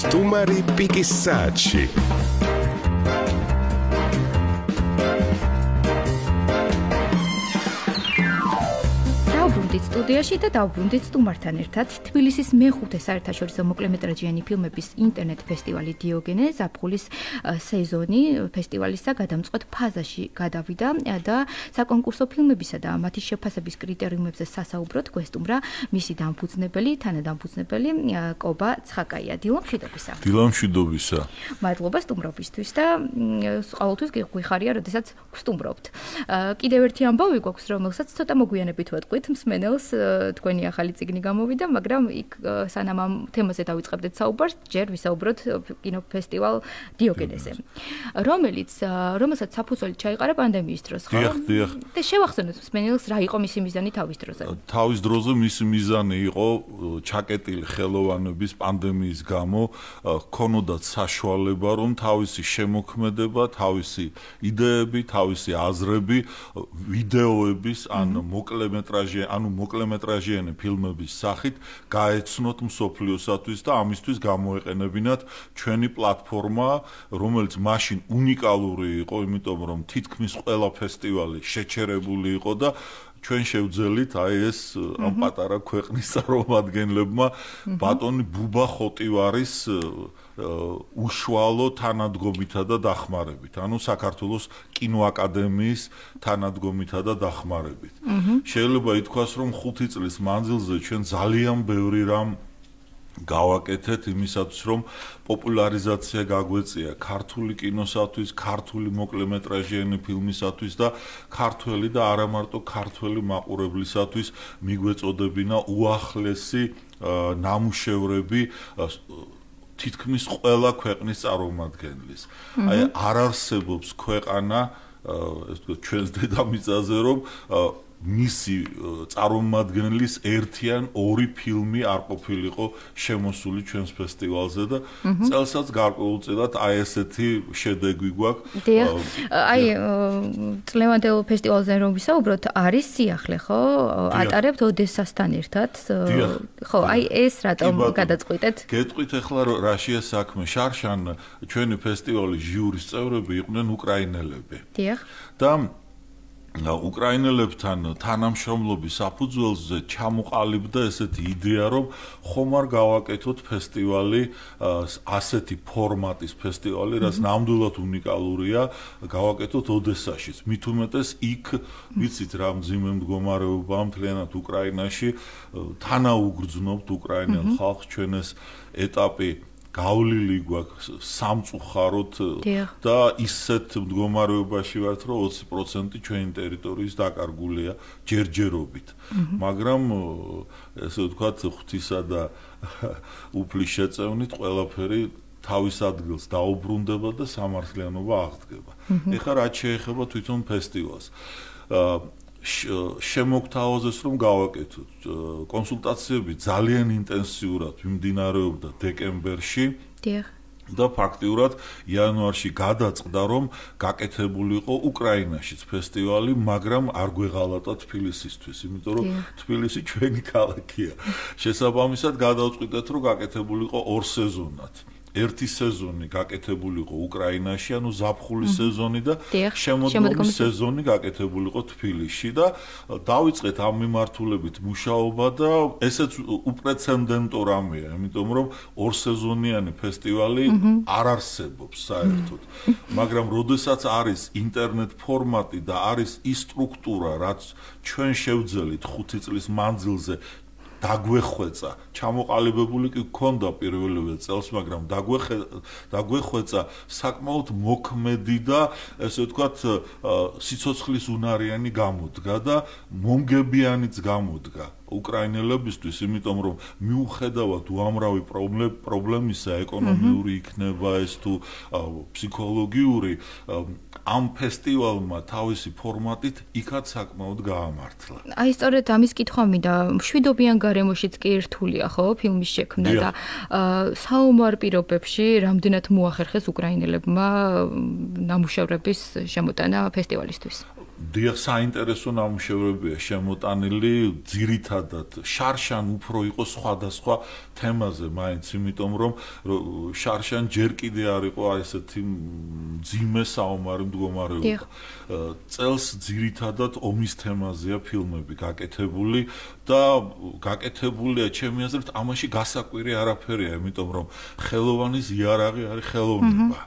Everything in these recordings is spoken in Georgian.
სტუმარი პიკის საათში. სტუდიაში და დავბრუნდით სტუმართან ერთად თბილისის მეხუთე საერთაშორისო მოკლემეტრაჟიანი ფილმების ინტერნეტ ფესტივალი დიოგენე ზაფხულის სეზონი ფესტივალისა გადამწყვეტ ფაზაში გადავიდა და საკონკურსო ფილმებისა და მათი შეფასების კრიტერიუმებზე სასაუბროდ გვესტუმრა მისი დამფუძნებელი, თანადამფუძნებელი კობა ცხაკაია. დილამშვიდობისა. დილამშვიდობისა. მადლობა სტუმრობისთვის და ყოველთვის გვიხარია, როდესაც გვსტუმრობთ. კიდევ ერთი ამბავი გვაქვს, რომელსაც ცოტა მოგვიანებით ვეტყვით მსმენელს თქვენი ახალი წიგნი გამოვიდა, მაგრამ იქ სანამ ამ თემაზე დავიწყებდეთ საუბარს, ჯერ ვისაუბროთ კინოფესტივალ დიოგენეზე, რომელსაც საფუძველი ჩაიყარა პანდემიის დროს, ხო? დიახ. და შევახსენოთ მსმენელს რა იყო მისი მიზანი თავის დროზე. თავის დროზე მისი მიზანი იყო ჩაკეტილი ხელოვანების პანდემიის გამო ქონოდათ საშუალება, რომ თავისი შემოქმედება, თავისი იდეები, თავისი აზრები, ვიდეოების ან მოკლემეტრაჟიანი ფილმების სახით გაეცნოთ მსოფლიოსათვის და ამისთვის გამოეყენებინათ ჩვენი პლატფორმა, რომელიც მაშინ უნიკალური იყო, იმიტომ რომ თითქმის ყველა ფესტივალი შეჩერებული იყო და ჩვენ შევძელით აი ეს ამ პატარა ქვეყნის წარმომადგენლებმა ბატონი ბუბა ხოტივარის უშუალო თანადგომითა და დახმარებით, ანუ საქართველოს კინოაკადემიის თანადგომითა და დახმარებით. შეიძლება ითქვას, რომ 5 წლის მანძილზე ჩვენ ძალიან ბევრი რამ გავაკეთეთ იმისათვის, რომ პოპულარიზაცია გაგვეწია ქართული კინოსათვის, ქართული მოკლემეტრაჟიანი ფილმისათვის და ქართველი და არა მარტო ქართველი მაყურებლისათვის მიგვეწოდებინა უახლესი ნამუშევრები თითქმის ყველა ქვეყნის წარმომადგენლის. აი არ არსებობს ქვეყანა, ეს თქო, ჩვენს დედამიწაზე, რომ მისი წარმომადგენლის ერთი ან ორი ფილმი არ ყოფილიყო შემოსული ჩვენს ფესტივალზე და წელსაც გარკვეულწილად აი ესეთი შედეგი გვაქვს. აი წლევანდელ ფესტივალზე რომ ვისაუბროთ, არის სიახლე, ხო? ატარებთ ოდესასთან ერთად. ხო, აი ეს რატომ გადაწყვიტეთ? გეტყვით ახლა რა შეა საქმე. შარშან ჩვენი ფესტივალის ჟიურის წევრები იყვნენ უკრაინელები. დიახ. და უკრაინელებთან თანამშრომლობის საფუძველზე ჩამოყალიბდა ესეთი იდეა, რომ ხომ არ გავაკეთოთ ფესტივალი, ასეთი ფორმატის ფესტივალი, რაც ნამდვილად უნიკალურია, გავაკეთოთ ოდესაშიც. მით უმეტეს იქ ვიცით რა მძიმე მდგომარეობა მთლიანად უკრაინაში, თანაუგრძნობთ უკრაინელ ხალხს, ჩვენ ეს ეტაპი გავლილი გვაქვს სამწუხაროდ და ისეთ მდგომარეობაში ვართ, რომ 20% ჩვენი ტერიტორიის დაკარგულია ჯერჯერობით. მაგრამ ესე ვთქვათ, ღვთისა და უფლის შეწევნით ყველაფერი თავის ადგილს დაუბრუნდება და სამართლიანობა აღდგება. ეხლა რაც შეეხება თვითონ ფესტივალს, შემოგთავაზეს რომ გავაკეთოთ. კონსულტაციები ძალიან ინტენსიურად მიმდინარეობდა დეკემბერში. და ფაქტიურად იანვარში გადაწყდა, რომ გაკეთებულიყო უკრაინაშიც ფესტივალი, მაგრამ არ გვეღალატა თბილისისთვის, იმიტომ რომ თბილისი ჩვენი ქალაქია. შესაბამისად გადავწყვიტეთ, რომ გაკეთებულიყო 2 სეზონად. ერთი სეზონი გაკეთებულიყო უკრაინაში, ანუ ზაფხულის სეზონი და შემოდგომის სეზონი გაკეთებულიყო თბილისში და დავიწყეთ ამ მიმართულებით მუშაობა და ესეც უპრეცედენტო რამეა, იმიტომ რომ 2 სეზონიანი ფესტივალი არ არსებობს საერთოდ. მაგრამ როდესაც არის ინტერნეტ ფორმატი და არის ის სტრუქტურა, რაც ჩვენ შევძელით 5 წლის მანძილზე დაგვეხვეწა, ჩამოყალიბებული კი გქონდა პირველივე წელს, მაგრამ დაგვეხვეწა საკმაოდ მოქმედი და ესე ვთქვათ, სიცოცხლის უნარიანი გამოდგა და მომგებიანიც გამოდგა უკრაინელებისთვის, იმიტომ რომ მიუხედავად უამრავი პრობლემისა, ეკონომიური იქნება ეს თუ ფსიქოლოგიური, ამ ფესტივალმა თავისი ფორმატით იქაც საკმაოდ გაამართლა. აი სწორედ ამის კითხვა მინდა, მშვიდობიან გარემოშიც კი რთულია, ხო, ფილმის შექმნა და საომარ პირობებში რამდენად მოახერხეს უკრაინელებმა ნამუშევრების შემოტანა ფესტივალისთვის? დიახ, საინტერესო ნამუშევრებია შემოტანილი, ძირითადად შარშან უფრო იყო სხვადასხვა თემაზე, მაინც იმიტომ რომ შარშან ჯერ კიდე არ იყო ესეთი მძიმე საომარი მდგომარეობა. წელს ძირითადად ომის თემაზეა ფილმები გაკეთებული და გაკეთებულია ჩემი აზრით ამაში გასაკვირი არაფერია, იმიტომ რომ ხელოვანის იარაღი არის ხელოვნება.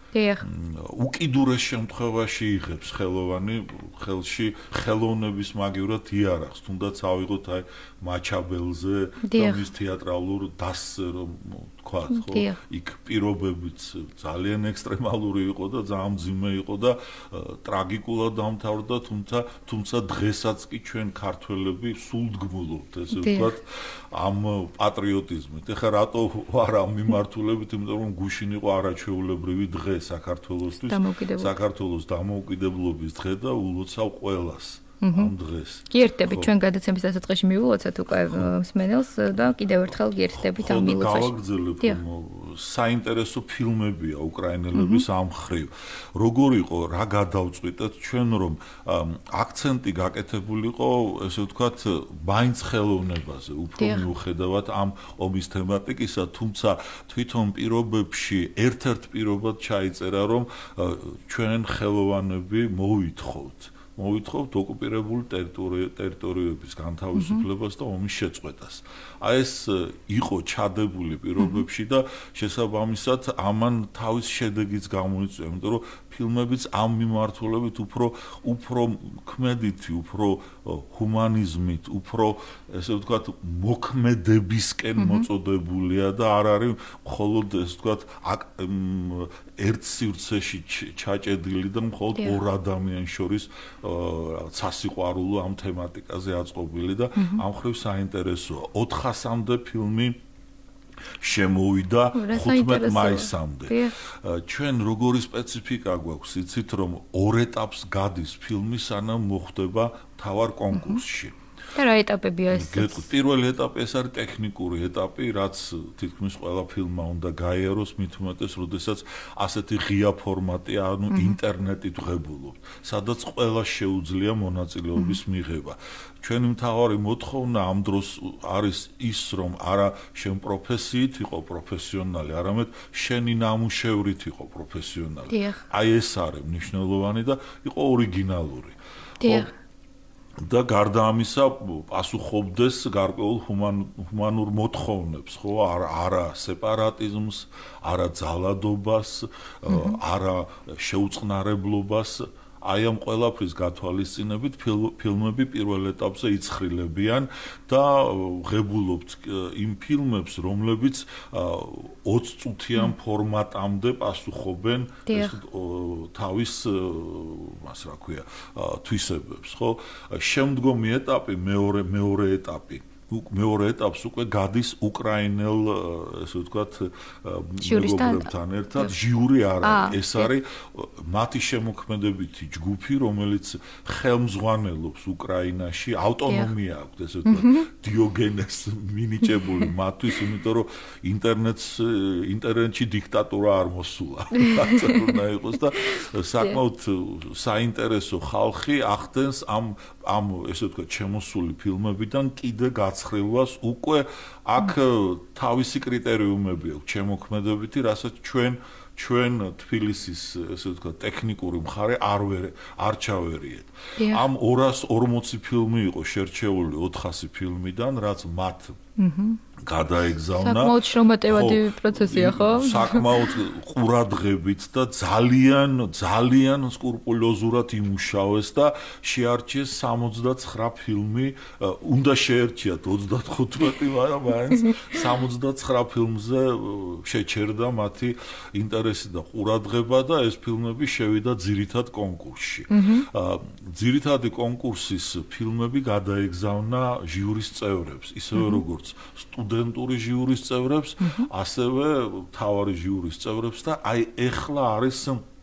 უკიდურეს შემთხვევაში იღებს ხელოვანი ხელში ხელოვნების მაგივრად იარაღს, თუნდაც ავიღოთ აი მაჩაბელზე და მის თეატრალურ დასზე რომ თქვა, ხო? იქ პირობებიც ძალიან ექსტრემალური იყო და ძალიან მძიმე იყო და ტრაგიკულად დამთავრდა, თუმცა დღესაც კი ჩვენ ქართველები სულდგმულობთ, ესე ვთქვათ, ამ პატრიოტიზმით. ეხლა რატო არ მიმართულებით, იმიტომ რომ გუშინ იყო არაჩვეულებრივი დღე საქართველოსთვის, საქართველოს დამოუკიდებლობის დღე და ულოცავ ყველას ამ დღეს. გიერთდებით ჩვენ გადაცემის დასაწყისში მივულოცეთ უკვე მსმენელს და კიდევ ერთხელ გიერთდებით ამ მილოცვაში. გავაგრძელებ, საინტერესო ფილმებია უკრაინელების ამ მხრივ. როგორ იყო, რა გადავწყვიტეთ ჩვენ, რომ აქცენტი გაკეთებულიყო, ესე ვთქვათ, მაინც ხელოვნებაზე, უფრო მიუხედავად ამ ომის თემატიკისა, თუმცა თვითონ პირობებში ერთ-ერთ პირობად ჩაიწერა, რომ ჩვენ ხელოვანები მოვითხოვთ ოკუპირებული ტერიტორიების განთავისუფლებას და ომის შეწყვეტას. აი ეს იყო ჩადებული პირობებში და შესაბამისად ამან თავის შედეგიც გამოიწვია, იმიტომ რომ ფილმებიც ამ მიმართულებით უფრო ქმედითი, უფრო ჰუმანიზმით, უფრო ესე ვთქვათ, მოქმედებისკენ მოწოდებულია და არ არის მხოლოდ ესე ვთქვათ, ერთ სივრცეში ჩაჭედილი და მხოლოდ ორ ადამიანს შორის სასიყვარულო ამ თემატიკაზე აწყობილი და ამ ხრივ საინტერესოა. 400-მდე ფილმი შემოვიდა 15 მაისამდე. ჩვენ როგორი სპეციფიკა გვაქვს, იცით რომ 2 ეტაპს გადის ფილმი, სანამ მოხდება მთავარ კონკურსში. და რა ეტაპებია ეს? პირველი ეტაპი ეს არის ტექნიკური ეტაპი, რაც თითქმის ყველა ფილმმა უნდა გაიაროს, მით უმეტეს, როდესაც ასეთი ღია ფორმატი, ანუ ინტერნეტით ვღებულობთ, სადაც ყველა შეუძლია მონაწილეობის მიღება. ჩვენი მთავარი მოთხოვნა ამ დროს არის ის, რომ არა შენ პროფესიით იყო პროფესიონალი, არამედ შენი ნამუშევრით იყო პროფესიონალი. აი ეს არის მნიშვნელოვანი და იყო ორიგინალური. და გარდა ამისა პასუხობდეს გარკვეულ ჰუმანურ მოთხოვნებს, ხო, არა სეპარატიზმს, არა ძალადობას, არა შეუწყნარებლობას. აი ამ ყველაფრის გათვალისწინებით ფილმები პირველ ეტაპზე იცხრილებიან და ღებულობთ იმ ფილმებს, რომლებიც 20 წუთიან ფორმატამდე პასუხობენ თავის მას რა ქვია თვისებებს, ხო? შემდგომი ეტაპი, მეორე ეტაპი მეორე ეტაპს უკვე გადის უკრაინელ, ესე ვთქვათ, მეგობრებთან ერთად, ჟიური არ არის, ეს არის მათი შემოქმედებითი ჯგუფი, რომელიც ხელმძღვანელობს უკრაინაში, ავტონომია აქვს, ესე ვთქვათ, დიოგენეს მინიჭებული მათთვის, იმიტომ რომ ინტერნეტში დიქტატურა არ მოსულა. რაც უნდა იყოს და საკმაოდ საინტერესო ხალხი ახდენს ამ ესე ვთქვათ, შემოსული ფილმებიდან კიდე გაცხრილვას უკვე აქ თავისი კრიტერიუმები აქვს შემოქმედებითი, რასაც ჩვენ თბილისის ესე ვთქვათ ტექნიკური მხარე არ ჩავერიეთ. ამ 240 ფილმი იყო შერჩეული 400 ფილმიდან, რაც მათ გადაეგზავნა. საკმაოდ შრომატევადი პროცესია, ხო? საკმაოდ ყურადღებით და ძალიან სკრუპულოზურად იმუშავეს და შეარჩიეს 79 ფილმი, უნდა შეერჩიათ 35, მაგრამ მაინც 79 ფილმზე შეჩერდა მათი ინტერესი და ყურადღება და ეს ფილმები შევიდა ძირითად კონკურსში. ძირითადი კონკურსის ფილმები გადაეგზავნა ჟიურის წევრებს, ისევე როგორც სტუდენტური ჟიურის წევრებს, ასევე მთავარი ჟიურის წევრებს და აი ეხლა არის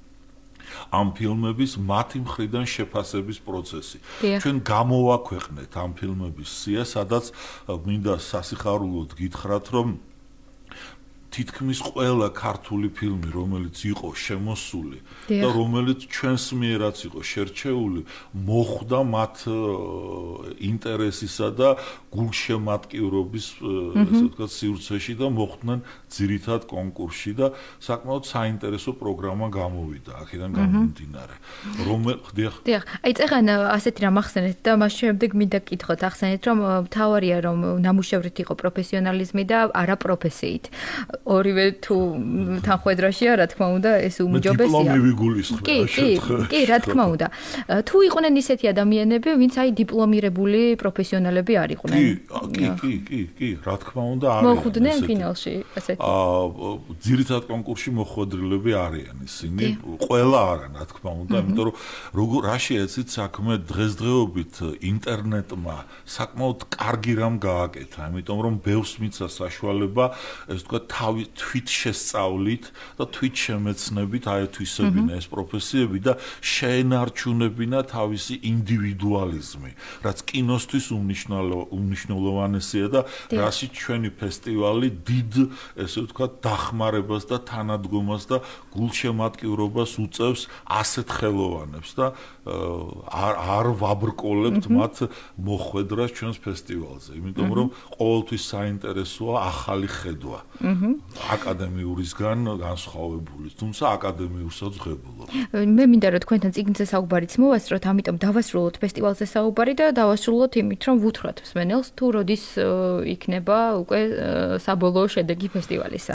ამ ფილმების მათი მხრიდან შეფასების პროცესი. ჩვენ გამოვაქვეყნეთ ამ ფილმების სია, სადაც მინდა სასიხარულოდ გითხრათ, რომ თითქმის ყველა ქართული ფილმი, რომელიც იყო შემოსული და რომელიც ჩვენს მიერაც იყო შერჩეული, მოხვდა მათ ინტერესისა და გულშემატკივრობის, ესე ვთქვათ, სივრცეში და მოხვდნენ ძირითად კონკურსში და საკმაოდ საინტერესო პროგრამა გამოვიდა აქედან გამომდინარე. დიახ, აი წეგან ასეთი რამ ახსენეთ და მას შემდეგ მინდა გკითხოთ, ახსენეთ რომ თავარია რომ ნამუშევრით იყო პროფესიონალიზმი და არა პროფესიით. ორივე თუ თანხმედრაშია, რა თქმა უნდა, ეს უმჯობესია. დიპლომი ვიგულისხმება. კი, რა თქმა უნდა. თუ იყვნენ ისეთი ადამიანები, ვინც აი დიპლომირებული პროფესიონალები არ იყვნენ. კი, რა თქმა უნდა, არის. მოხვდნენ ფინალში ასეთი. ძირითად კონკურსში მოხვედრილები არიან ისინი, ყველა არა, რა თქმა უნდა, იმიტომ რომ რა შეეცით საქმე დღესდღეობით ინტერნეტმა საკმაოდ კარგი რამ გააკეთა, იმიტომ რომ ბევრს მიცა საშუალება, ეს თქვა თვით შესწავლით და თვით შემეცნებით აეთვისებინა ეს პროფესიები და შეენარჩუნებინა თავისი ინდივიდუალიზმი, რაც კინოსთვის უმნიშვნელოვანესია და რასიც ჩვენი ფესტივალი დიდ, ესე ვთქვათ, დახმარებას და თანადგომას და გულშემატკივრობას უწევს ასეთ ხელოვანებს და არ ვაბრკოლებთ მათ მოხვედრას ჩვენს ფესტივალზე, იმიტომ რომ ყოველთვის საინტერესოა ახალი ხედვა. აკადემიურისგან განსხვავებული, თუმცა აკადემიურსაც ღებულობ. მე მინდა რომ თქვენთან წიგნზე საუბარიც მოვასწროთ, ამიტომ დავასრულოთ ფესტივალზე საუბარი და დავასრულოთ იმით, რომ ვუთხრათ მსმენელს თუ როდის იქნება უკვე საბოლოო შედეგი ფესტივალისა.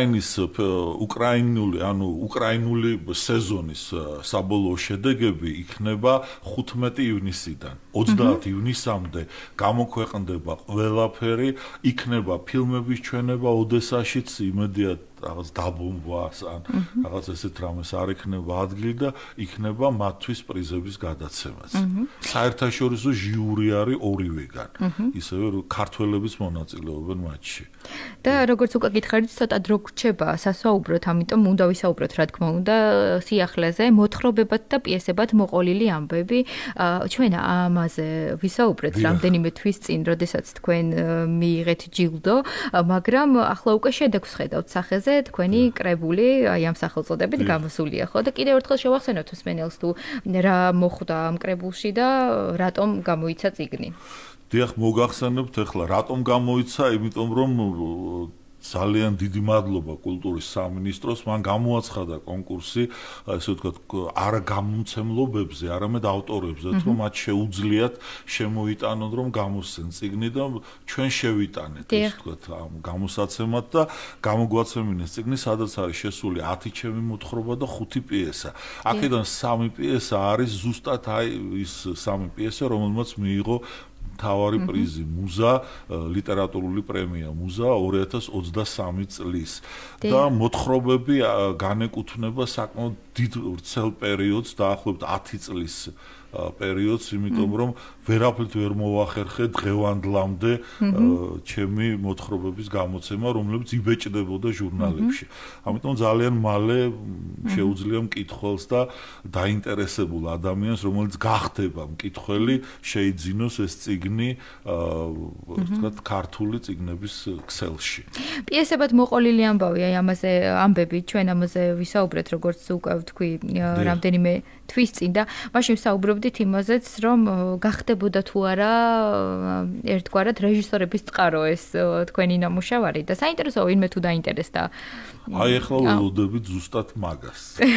უკრაინული სეზონის საბოლოო შედეგები იქნება 15 ივნისიდან 30 ივნისამდე გამოქვეყნდება ყველაფერი, იქნება ფილმების ჩვენება ოდესაშიც, იმედია რაღაც დაბომბვას ან რაღაც ესეთ რამეს არ იქნება ადგილი და იქნება მათთვის პრიზების გადაცემაც. საერთაშორისო ჟიური არის ორივეგან, ისევე ქართველებიც მონაწილეობენ მათში. და როგორც უკვე გითხარით, ცოტა დრო გრჩება სასაუბროთ, ამიტომ უნდა ვისაუბროთ, რა თქმა უნდა, სიახლეზე, მოთხრობებად და პიესებად მოყოლილი ამბები. ჩვენ ამაზე ვისაუბრეთ რამდენიმე თვის წინ, როდესაც თქვენ მიიღეთ ჯილდო, მაგრამ ახლა უკვე შედეგს ხედავთ სახეზე. თქვენი კრებული აი ამ სახელწოდებით გამოსულია, ხო? და კიდევ ერთხელ შევახსენოთ მსმენელს თუ რა მოხვდა ამ კრებულში და რატომ გამოიცა წიგნი. დიახ, მოგახსენებთ ახლა რატომ გამოიცა, იმიტომ რომ ძალიან დიდი მადლობა კულტურის სამინისტროს, მან გამოაცხადა კონკურსი, ესე ვთქვათ, არა გამომცემლობებზე, არამედ ავტორებზეც, რომ მათ შეუძლიათ შემოიტანონ, რომ გამოსცენ წიგნი და ჩვენ შევიტანეთ, ესე ვთქვათ, ამ გამოსაცემად და გამოგვაცემინეს წიგნი, სადაც არის შესული 10 ჩემი მოთხრობა და 5 პიესა. აქედან 3 პიესა არის ზუსტად აი ის 3 პიესა, რომელმაც მიიღო თავარი პრიზი მუზა, ლიტერატურული პრემია მუზა 2023 წლის და მოთხრობები განეკუთვნება საკმაოდ დიდ ვრცელ პერიოდს, დაახლოებით 10 წლის პერიოდს, იმიტომ რომ ვერაფრით ვერ მოვახერხე დღევანდლამდე ჩემი მოთხრობების გამოცემა, რომლებიც იბეჭდებოდა ჟურნალებში. ამიტომ ძალიან მალე შეუძლია მკითხველს და დაინტერესებულ ადამიანს, რომელიც გახდება მკითხველი, შეიძინოს ეს წიგნი, ვთქვათ, ქართული წიგნების ქსელში. პიესებად მოყოლილი ამბავი, აი ამაზე ამბები, ჩვენ ამაზე ვისაუბრეთ, როგორც უკვე ვთქვი, რამდენიმე თვის წინ და მაშინ ვსაუბრობდით იმაზეც, რომ გახდებოდა თუ არა ერთგვარად რეჟისორების წყარო ეს თქვენი ნამუშევარი და საინტერესოა ვინმე თუ დაინტერესდა. აი ახლა ველოდებით ზუსტად მაგას.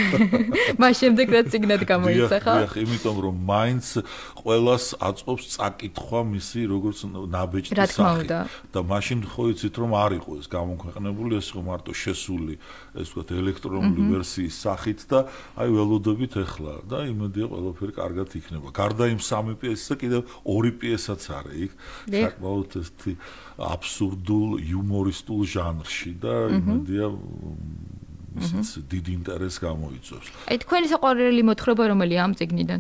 მას შემდეგ რაც წიგნად გამოიცა, ხო? დიახ, იმიტომ რომ მაინც ყველას აწყობს წაკითხვა მისი როგორც ნაბეჭდის სახით და მაშინ ხო იცით რომ არ იყო ეს გამოქვეყნებული, ეს ხო მარტო შესული, ეს ვთქვათ, ელექტრონული ვერსიის სახით და აი ველოდებით ახლა და იმედია ყველაფერი კარგად იქნება. გარდა იმ 3 პიესისა კიდევ 2 პიესაც არის იქ, საკმაოდ ესეთი აბსურდულ, იუმორისტულ ჟანრში და იმედია ისიც დიდ ინტერესს გამოიწვევს. აი თქვენი საყვარელი მოთხრობა რომელია ამ წიგნიდან?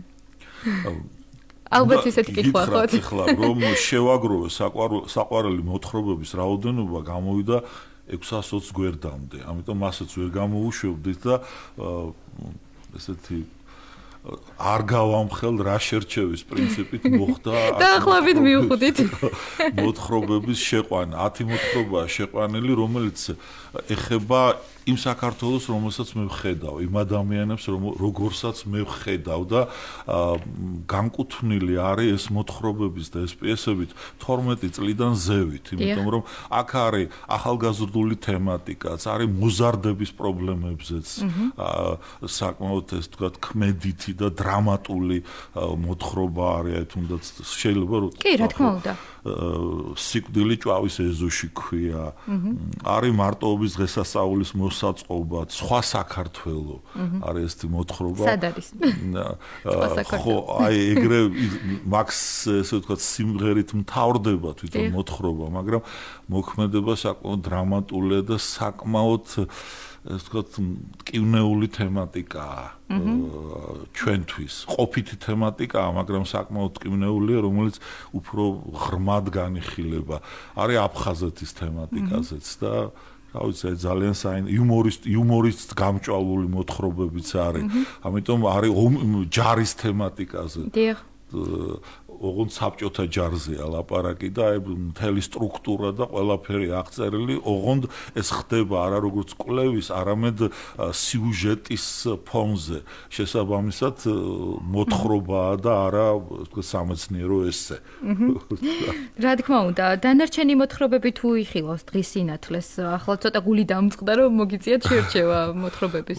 ალბათ ისეთი კითხვა ხოთ. ახლა რომ შევაგროვე საყვარელი მოთხრობების რაოდენობა გამოვიდა 620 გვერდამდე. ამიტომ მასაც ვერ გამოუშვებდით და ესეთი არ გავამხელ რა შერჩევის პრინციპით მოხდა დაახლოებით მივხვდით მოთხრობების შეყვანა 10 მოთხრობაა შეყვანილი რომელიც ეხება იმ საქართველოს რომელსაც მე ვხედავ იმ ადამიანებს როგორსაც მე ვხედავ და განკუთვნილი არის ეს მოთხრობების და ეს პიესებით 12 წლიდან ზევით იმიტომ რომ აქ არის ახალგაზრდული თემატიკაც არის მოზარდების პრობლემებზეც საკმაოდ ეს თქვა ქმედითი და დრამატული მოთხრობა არის თუნდაც შეიძლება რომ კი რა თქმა უნდა სიკვდილი ჭვავის ეზოში ქვია არის მარტოობის დღესასწაულის მოსაწყობა სხვა საქართველო არის ეს მოთხრობა სად არის ხო აი ეგრე მაქს ესე ვთქვათ სიმღერით მთავრდება თვითონ მოთხრობა მაგრამ მოქმედება საკმაოდ დრამატულია და საკმაოდ ეს ვთქვათ მტკივნეული თემატიკაა ჩვენთვის ყოფითი თემატიკაა მაგრამ საკმაოდ მტკივნეულია რომელიც უფრო ღრმად განიხილება არის აფხაზეთის თემატიკაზეც და რა ვიცი ძალიან იუმორისტ გამჭვალული მოთხრობებიც არის ამიტომ არის ჯარის თემატიკაზე დიახ ოღონდ საბჭოთა ჯარზეა ლაპარაკი და აი მთელი სტრუქტურა და ყველაფერი აღწერილი ოღონდ ეს ხდება არა როგორც კვლევის არამედ სიუჟეტის ფონზე შესაბამისად მოთხრობაა და არა სამეცნიერო ესე რა თქმა უნდა დანარჩენი მოთხრობები თუ იხილავს დღის სინათლეს ახლა ცოტა გული დამწყდა რომ მოგიწიათ შერჩევა მოთხრობების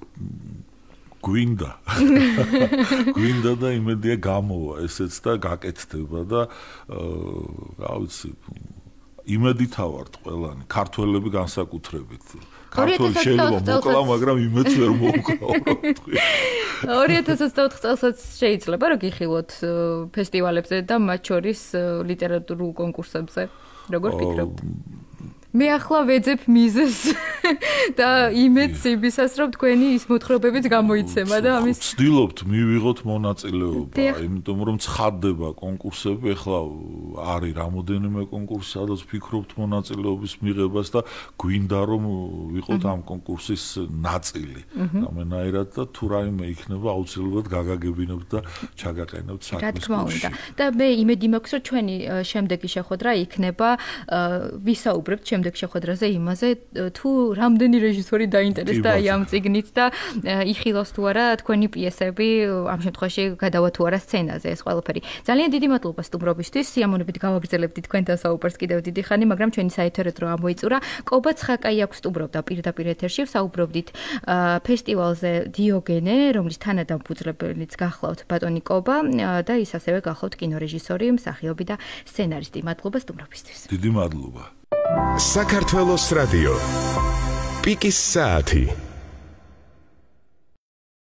გვინდა და იმედია გამოვა ესეც და გაკეთდება და რა ვიცი იმედით ავართ ყველანი ქართველები განსაკუთრებით ქართველი შეიძლება მოკლა მაგრამ იმედს ვერ მოვკლა 2024 წელსაც შეიძლება რომ გიხილოთ ფესტივალებზე და მათ შორის ლიტერატურულ კონკურსებზე როგორ ფიქრობთ მე ახლა ვეძებ მიზეს და იმედს იმისას რომ თქვენი ის მოთხრობებიც გამოიცემა და ამის ვცდილობთ მივიღოთ მონაწილეობა იმიტომ რომ ცხადდება კონკურსები ახლა არის რამოდენიმე კონკურსი სადაც ვფიქრობთ მონაწილეობის მიღებას და გვინდა რომ ვიყოთ ამ კონკურსის ნაწილი ამენაირად და თუ რაიმე იქნება აუცილებლად გაგაგებინებთ და ჩაგაყენებთ საქმის კურსში და მე იმედი მაქვს რომ ჩვენი შემდეგი შეხვედრა იქნება ვისაუბრებთ შემდეგ შეხვედრაზე იმაზე თუ რამდენი რეჟისორი დაინტერესდა ამ წიგნით და იხილავს თუ არა თქვენი პიესები ამ შემთხვევაში გადავა თუ არა სცენაზე ეს ყველაფერი. ძალიან დიდი მადლობა სტუმრობისთვის. სიამოვნებით გავაგრძელებდი თქვენთან საუბარს კიდევ დიდი ხანი, მაგრამ ჩვენი საეთერო დრო ამოიწურა. კობა ცხაკაი აქვს სტუმრობდა პირდაპირ ეთერში. ვსაუბრობდით ფესტივალზე დიოგენე, რომლის თანადამფუძნებელიც გახლავთ ბატონი კობა და ის ასევე გახლავთ კინორეჟისორი, მსახიობი და სცენარისტი. მადლობა სტუმრობისთვის. დიდი მადლობა. საქართველოს რადიო. პიკის საათი.